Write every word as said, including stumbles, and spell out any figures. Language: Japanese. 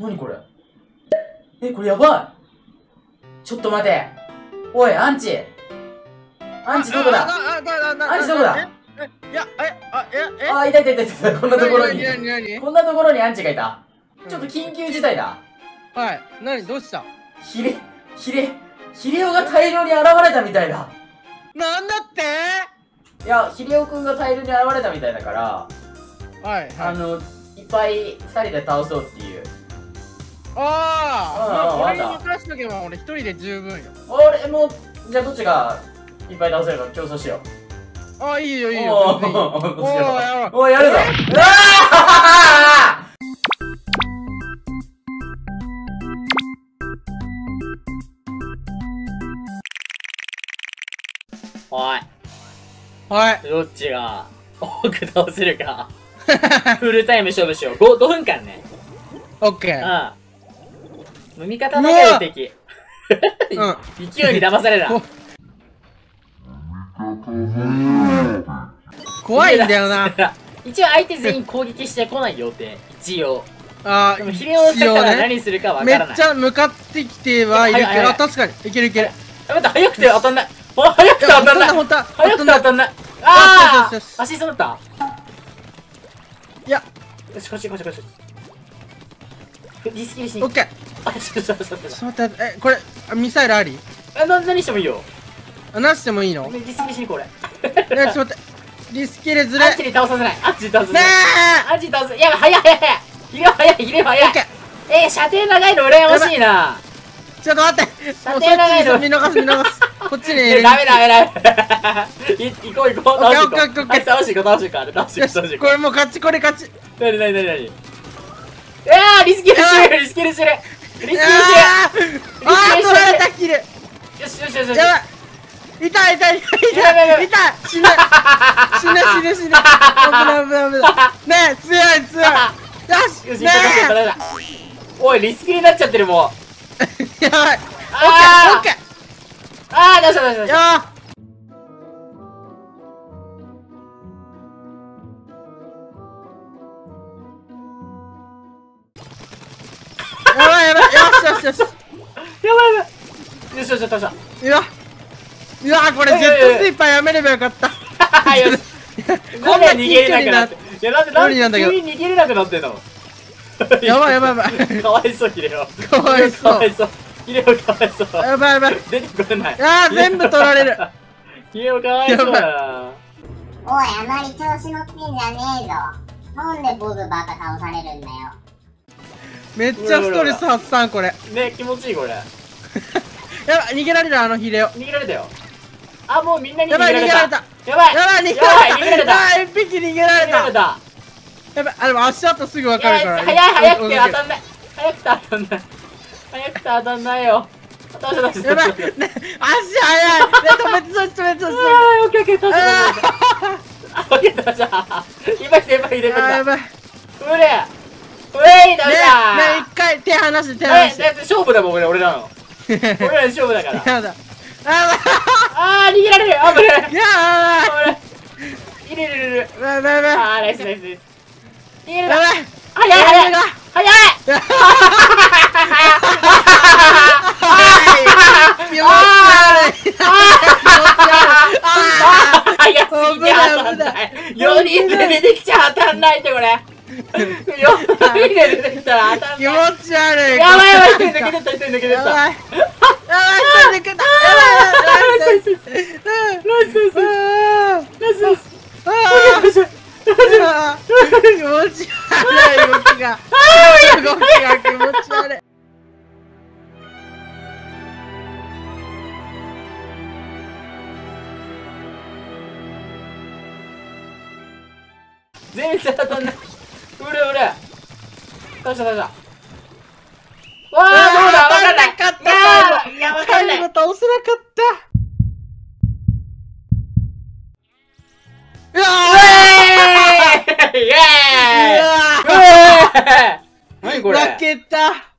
何これ。え、これやばい。ちょっと待て。おい、アンチ。アンチどこだ。アンチどこだ。 いや、え、あ、え、えあ、いたいたいたいた。こんなところに。 なになになにこんなところにアンチがいた。ちょっと緊急事態だ。 はい。なにどうしたヒレ、ヒレ、ヒレオが大量に現れたみたいだ。 なんだっていや、ヒレオくんが大量に現れたみたいだから、 はい、 あの、いっぱいふたりで倒そうっていう。 ああ、 うん、 俺にわかっ任しとけば俺一人で十分よ。 た。俺も、じゃあどっちがいっぱい倒せるか競争しよう。 ああ、いいよいいよ。 おー、 全然いいおー、 おーやろうおー、やるぞ。うわーおい。 はい。 どっちが多く倒せるか。フルタイム勝負しよう。ご、ごふんかんね。 オッケー。 うん。味方だけで敵。 うん。 勢いに騙された。 怖いんだよな。 一応相手全員攻撃してこないよって、一応。 ああ、 でもヒレオだから何するかわからない。 めっちゃ向かってきてはいるけど、あ、確かに。いけるいける。 やめた、早くて当たんない。早くて当たんない。 ほんとだ、 早くて当たんない。ああ、アシストだった。 いや、 よし、こっちこっちこっち。リスキリしに。 オッケー。 あ、ちょっと待って。 ちょっと待って、え、これ、ミサイルあり？ え、な、何してもいいよ。 あ、なしてもいいの？ リスキリしにこれ。 ね、ちょっと待って。リスキルずれ。 アンチに倒させない。アンチに倒させねない。アンチに倒す。いや、早い早い早い。ヒレ早い、ヒレ早い。えー、射程長いの羨ましいな。 ちょっと待って。 射程長いの。 見逃す見逃す。こっちに。 ダメダメダメ。行こう行こう。倒していこう。 オッケーオッケーオッケー。 倒していこう倒していこう。倒していこう倒していこう。 これもう勝ち、これ勝ち。 なになになになに。えー、リスキルしてるリスキルしてるリスキルしてる。 あー、取られたキル。よしよしよしよし。 やばい。痛い痛い痛い痛い痛い死ぬ死ぬ死ぬ死ぬ危ない危ない危ないねえ強い強いよしねえおいリスキルになっちゃってるもうやばいあーオッケーオッケーあー出した出した出したやばいやばいよしよしよしやばいやばいよしよしよし倒したうわうわこれジェットスイーパーやめればよかったよしこんな逃げれなくなっていやなんでなんで急に逃げれなくなってんのやばいやばいやばいかわいそうヒレオかわいそうかわいそうヒレオかわいそうやばいやばい出てこれないあー全部取られるヒレオかわいそうだなおいあまり調子乗ってんじゃねえぞなんで僕ばっか倒されるんだよめっちゃストレス発散これね気持ちいいこれやばい逃げられるあのヒレオ逃げられたよあもうみんなに逃げられたやばいやばいやばい逃げられたあー一匹逃げられたやばいあでも足跡すぐ分かるから早い早くて当たんない早くて当たんない早くて当たんないよ倒した倒したやばいね足速いね止めてそして止めてそしてあーオッケーオッケー倒した倒したオッケー倒した今来て今来て今来たやばいうれうい倒したねね一回手離して手離して勝負だもん俺俺らの俺らの勝負だからやだああー逃げられるあぶねーやばいいるいるいるいるやばいやばいあーナイスナイスナイス逃げるやばい早い早い早い気持ち悪い気持ち早すぎて当たんないよにんで出てきちゃ当たんないってこれよにんで出てきたら当たんない気持ち悪いやばいやばい一人抜けてった一人抜けてったやばいやばい一人抜けたやばいナイスナイスナイスナイスナイスナイスナイス気持ち悪い動きが動きが気持ち悪い全然当たんない。うれうれ。倒した倒した。わあどうだわかんない。 かったいやわかんない。 最後倒せなかったうわイエーイイエーイ何これ負けた